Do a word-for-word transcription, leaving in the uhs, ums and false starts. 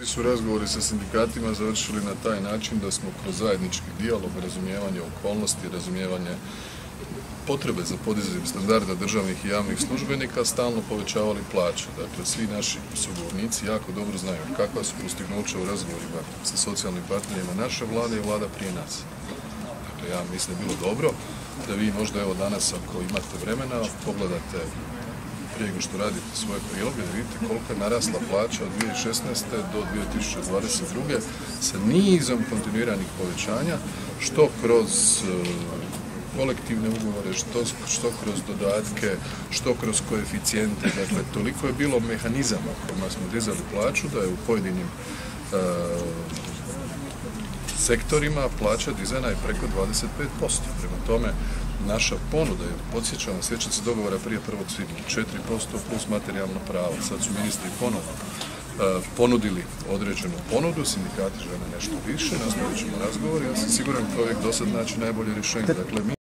Su razgovori sa sindikatima završili na taj način da smo kroz zajednički dijalog, razumijevanje okolnosti, razumijevanje potrebe za podizanjem standarda državnih i javnih službenika stalno povećavali plaće. Dakle, svi naši sugovornici jako dobro znaju kakva su postignuća u razgovorima sa socijalnim partnerima naše vlade i vlada prije nas. Dakle, ja mislim da je bilo dobro da vi možda evo danas, ako imate vremena, pogledate prije nego što radite svoje priloge, da vidite koliko je narasla plaća od dvije tisuće šesnaeste do dvije tisuće dvadeset druge sa nizom kontinuiranih povećanja, što kroz kolektivne ugovore, što, što kroz dodatke, što kroz koeficijente. Dakle, toliko je bilo mehanizama kojima smo dizali plaću da je u pojedinim uh, sektorima plaća dizana je preko dvadeset pet posto. Prema tome, naša ponuda je, podsjećam, sjećam se dogovora prije prvog svibnja, četiri posto plus materijalno pravo. Sad su ministri ponovno uh, ponudili određenu ponudu, sindikati žele nešto više, nastavit ćemo razgovor, ja sam siguran da uvijek do sad naći najbolje rješenje. Dakle, mi